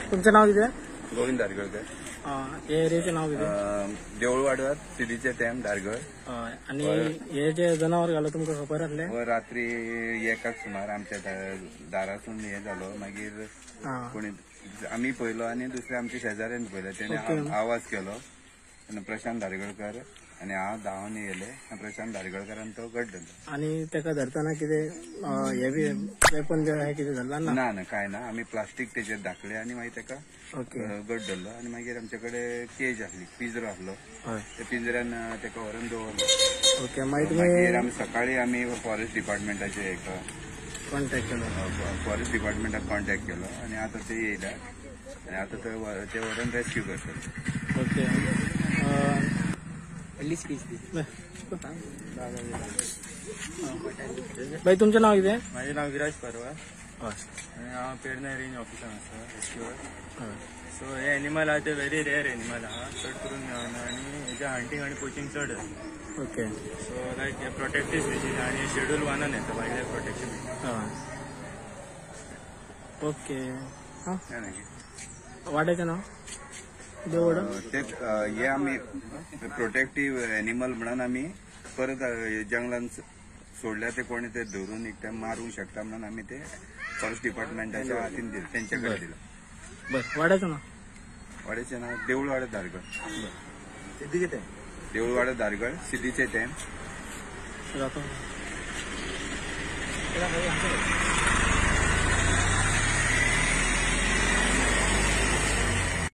तुमचं नाव किती आहे? गोविंद दारगळकर. या एरियाचे नाव किती? देऊळवाडवर सिद्धीचे थेंब दारगळ. आणि हे जे जनावर घालो तुमका खबर आसले? व रात्री 1 सुमार आमच्या दारातून हे झालो. मागीर कोणी आम्ही पळयलो आणि दुसरे आमच्या शेजाऱ्यान पळयलो. त्याने आवाज केलो आणि प्रशांत दारगळकर आणि हांव धांवन येयले. प्रशांत दारगळकरान तो गट धरलो. आणि त्याका धरताना कितें हे बी वेपन जे आहे कितें धरला ना? ना काय ना, आम्ही प्लास्टिक तेचेर धाकले आणि मागीर तेका गट धरलो. आणि मागीर आमच्याकडे केज आसली, पिंजरो आसलो. त्या पिंजऱ्यान तेका व्हरून दवरलो. ओके. मागीर आमी सकाळी आमी फॉरेस्ट डिपार्टमेंटाचे कॉन्टॅक्ट केलो. फॉरेस्ट डिपार्टमेंटाक कॉन्टॅक्ट केलो आणि आता ते येयला आणि आता ते व्हरून रेस्क्यू करतले. ओके. भाई तुमचं नाव किती आहे? माझे नाव विराज परवा आणि हांव पेडणे रेंज ऑफिसान आसा रेस्क्यूअर. सो हे एनिमल आहा ते व्हेरी रेअर एनिमल आहा, चड करून मेळना आणि हेजे हंटींग आणि पोचिंग चड आसा. ओके. सो लायक हे प्रोटेक्टीव स्पीशीज आणि शेड्यूल 1 येता वायल्ड लायफ प्रोटेक्शन. ओके. वाड्याचं नाव ते हे आम्ही प्रोटेक्टिव्ह एनिमल म्हणून आम्ही परत जंगलात सोडल्या. ते कोणी ते धरून एकट्या मारू शकता म्हणून आम्ही ते फॉरेस्ट डिपार्टमेंटाच्या हातीन त्यांच्याकडे दिलं. बरं. वाड्याचं नाव? वाड्याचे नाव देऊळवाडा दारगळ. सिद्धी किती? देऊळवाडा दारगळ, सिद्धीचे थेंब.